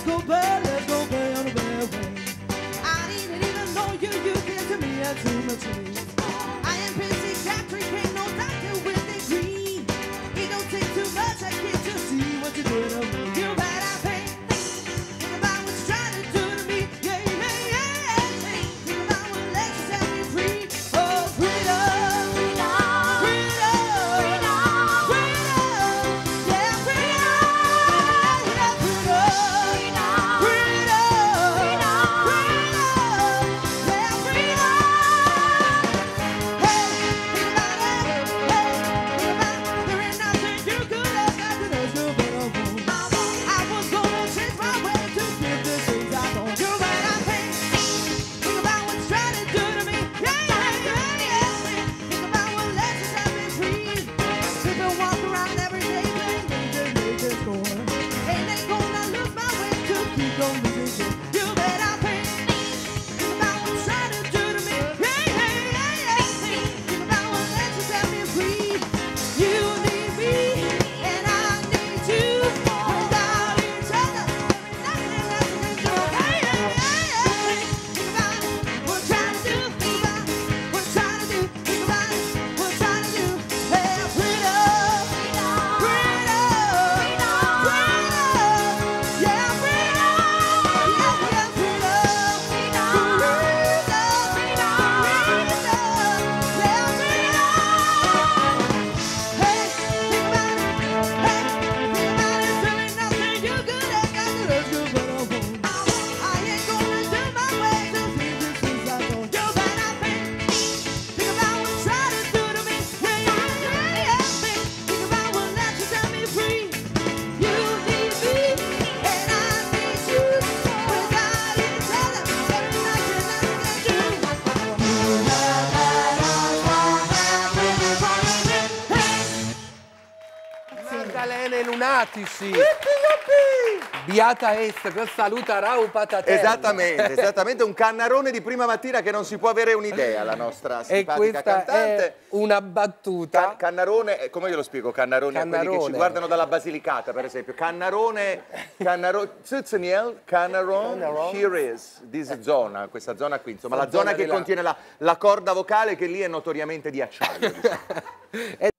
go bad, let's go bad on the bad way. I didn't even know you, you came to me at too much to me. I am psychiatric, ain't no doctor with a degree. It don't take too much, I get to see what you did to me. You bad, I think about what you're trying to do to me. Yeah, yeah, yeah. Think about what lets you set me free. Oh, freedom, freedom, freedom, freedom, yeah, freedom, yeah, freedom, freedom, freedom, yeah, freedom. Hey, think about it. Hey, think about it. There ain't nothing you could have got to know you better won't. I was gonna change my way to give the things I want. You right, I think about what you're trying to do to me. Yeah, yeah, yeah, yeah. Think about what lets you set me free. People walk around every day playing major score. And they gonna lose my way to keep on losing. You bet I think about what you're trying to do to me. Yeah, yeah, yeah, yeah. Think about what lets you set me free. You need me and I need you. Without each other, nothing else we can do. Yeah, yeah, yeah, yeah. Think about what we're trying to do. Think about what we're trying to do. Think about what we're trying to do. Yeah, freedom, freedom, freedom, freedom. Yeah, freedom, yeah, yeah, freedom, freedom, freedom, yeah, freedom. Hey, think about it. Hey, think about it. There ain't nothing you could have got to lose you, but I won't. I ain't gonna do my way to think this is I don't. You bet I think about what you're trying to do to me. Yeah, yeah, yeah, yeah. Think about what lets you set me free. You need me and I need you. Without each other, there ain't nothing else we can do. Maddalene Lunatici. Beata est, che saluta Rau Patatella. Esattamente, un cannarone di prima mattina che non si può avere un'idea, la nostra E simpatica questa cantante. è una battuta. Cannarone, come glielo spiego? Cannarone a quelli che ci Cannarone. guardano dalla Basilicata, per esempio. Cannarone, Zuzeniel, Cannaron, here is, this zona, questa zona qui, insomma, la zona che contiene la corda vocale che lì è notoriamente di acciaio. Diciamo.